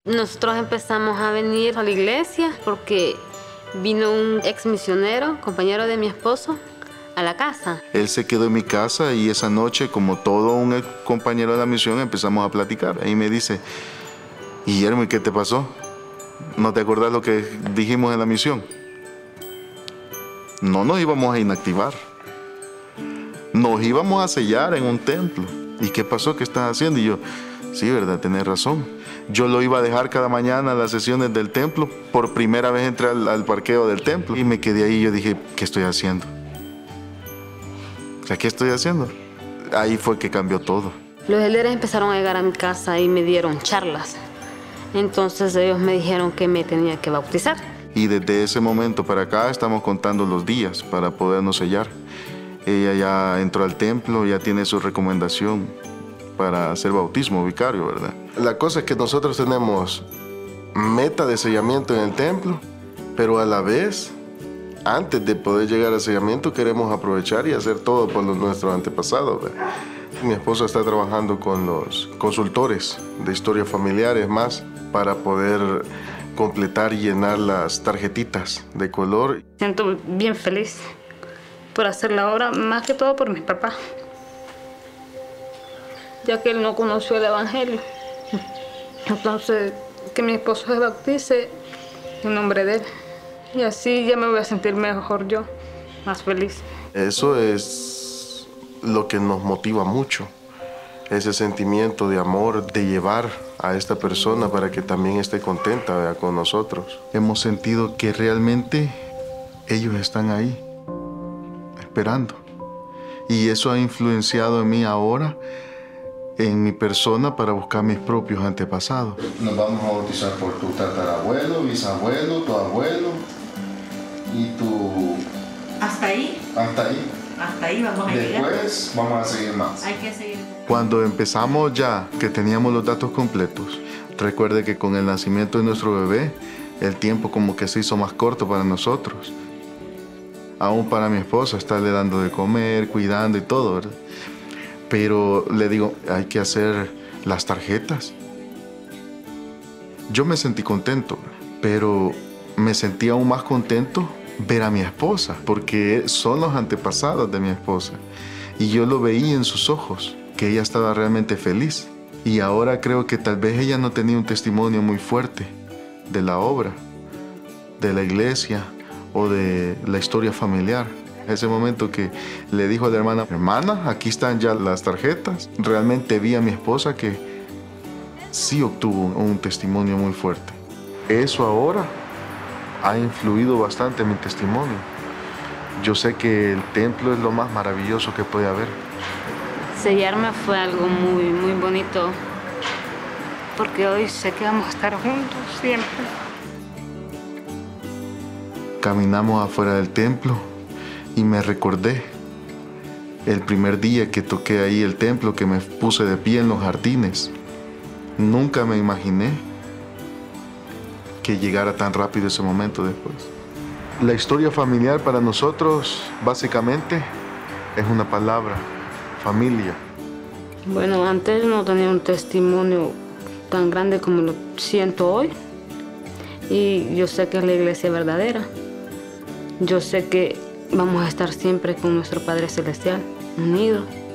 Nosotros empezamos a venir a la iglesia porque vino un ex misionero, compañero de mi esposo, a la casa. Él se quedó en mi casa y esa noche, como todo un ex compañero de la misión, empezamos a platicar. Ahí me dice, Guillermo, ¿y qué te pasó? ¿No te acordás lo que dijimos en la misión? No nos íbamos a inactivar. Nos íbamos a sellar en un templo. ¿Y qué pasó? ¿Qué estás haciendo? Y yo, sí, verdad, tenés razón. Yo lo iba a dejar cada mañana a las sesiones del templo. Por primera vez entré al parqueo del templo y me quedé ahí y yo dije, ¿qué estoy haciendo? O sea, ¿qué estoy haciendo? Ahí fue que cambió todo. Los líderes empezaron a llegar a mi casa y me dieron charlas. Entonces ellos me dijeron que me tenía que bautizar. Y desde ese momento para acá estamos contando los días para podernos sellar. Ella ya entró al templo, ya tiene su recomendación para hacer bautismo vicario, ¿verdad? La cosa es que nosotros tenemos meta de sellamiento en el templo, pero a la vez, antes de poder llegar al sellamiento, queremos aprovechar y hacer todo por nuestros antepasados, ¿verdad? Mi esposa está trabajando con los consultores de historias familiares más para poder completar y llenar las tarjetitas de color. Siento bien feliz por hacer la obra, más que todo por mi papá, ya que él no conoció el Evangelio. Entonces, que mi esposo se bautice en nombre de él. Y así ya me voy a sentir mejor yo, más feliz. Eso es lo que nos motiva mucho, ese sentimiento de amor, de llevar a esta persona para que también esté contenta, ¿verdad?, con nosotros. Hemos sentido que realmente ellos están ahí, esperando. Y eso ha influenciado en mí ahora, en mi persona, para buscar mis propios antepasados. Nos vamos a bautizar por tu tatarabuelo, bisabuelo, tu abuelo y tu... ¿Hasta ahí? Hasta ahí. Hasta ahí vamos a llegar. Después vamos a seguir más. Hay que seguir. Cuando empezamos ya, que teníamos los datos completos, recuerde que con el nacimiento de nuestro bebé, el tiempo como que se hizo más corto para nosotros. Aún para mi esposa, estarle dando de comer, cuidando y todo, ¿verdad? Pero le digo, hay que hacer las tarjetas. Yo me sentí contento, pero me sentí aún más contento ver a mi esposa, porque son los antepasados de mi esposa. Y yo lo veía en sus ojos, que ella estaba realmente feliz. Y ahora creo que tal vez ella no tenía un testimonio muy fuerte de la obra, de la iglesia o de la historia familiar. Ese momento que le dijo a la hermana, hermana, aquí están ya las tarjetas. Realmente vi a mi esposa que sí obtuvo un testimonio muy fuerte. Eso ahora ha influido bastante en mi testimonio. Yo sé que el templo es lo más maravilloso que puede haber. Sellarme fue algo muy, muy bonito, porque hoy sé que vamos a estar juntos siempre. Caminamos afuera del templo y me recordé el primer día que toqué ahí el templo, que me puse de pie en los jardines. Nunca me imaginé que llegara tan rápido ese momento después. La historia familiar para nosotros, básicamente, es una palabra: familia. Bueno, antes no tenía un testimonio tan grande como lo siento hoy. Y yo sé que es la iglesia verdadera. Yo sé que vamos a estar siempre con nuestro Padre Celestial, unidos.